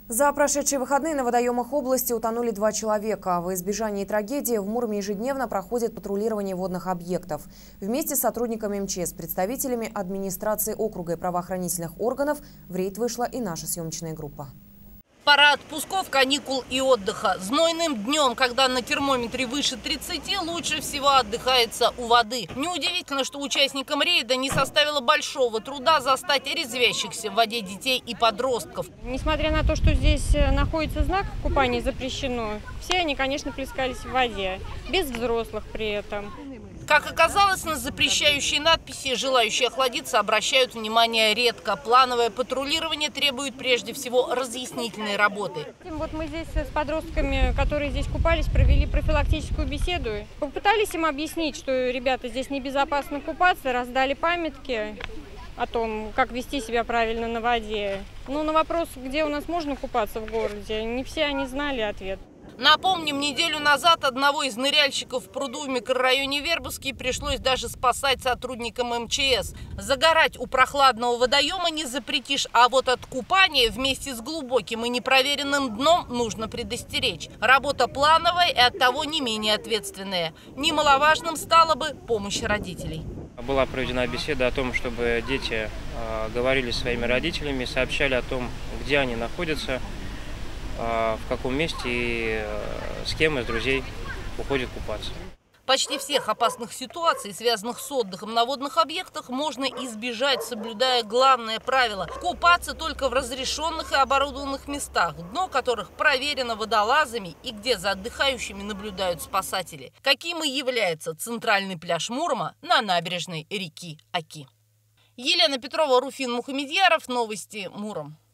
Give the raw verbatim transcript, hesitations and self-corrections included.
За прошедшие выходные на водоемах области утонули два человека. Во избежание трагедии в Муроме ежедневно проходит патрулирование водных объектов. Вместе с сотрудниками МЧС, представителями администрации округа и правоохранительных органов в рейд вышла и наша съемочная группа. Пора отпусков, каникул и отдыха. Знойным днем, когда на термометре выше тридцати, лучше всего отдыхается у воды. Неудивительно, что участникам рейда не составило большого труда застать резвящихся в воде детей и подростков. Несмотря на то, что здесь находится знак «Купание запрещено», все они, конечно, плескались в воде, без взрослых при этом. Как оказалось, на запрещающие надписи желающие охладиться обращают внимание редко. Плановое патрулирование требует прежде всего разъяснительной работы. Вот мы здесь с подростками, которые здесь купались, провели профилактическую беседу. Попытались им объяснить, что, ребята, здесь небезопасно купаться, раздали памятки о том, как вести себя правильно на воде. Но на вопрос, где у нас можно купаться в городе, не все они знали ответ. Напомним, неделю назад одного из ныряльщиков в пруду в микрорайоне Вербовский пришлось даже спасать сотрудникам МЧС. Загорать у прохладного водоема не запретишь, а вот от купания вместе с глубоким и непроверенным дном нужно предостеречь. Работа плановая и оттого не менее ответственная. Немаловажным стала бы помощь родителей. Была проведена беседа о том, чтобы дети э, говорили со своими родителями, сообщали о том, где они находятся, в каком месте и с кем из друзей уходит купаться. Почти всех опасных ситуаций, связанных с отдыхом на водных объектах, можно избежать, соблюдая главное правило – купаться только в разрешенных и оборудованных местах, дно которых проверено водолазами и где за отдыхающими наблюдают спасатели, каким и является центральный пляж Мурома на набережной реки Оки. Елена Петрова, Руфин Мухамедьяров, новости Муром.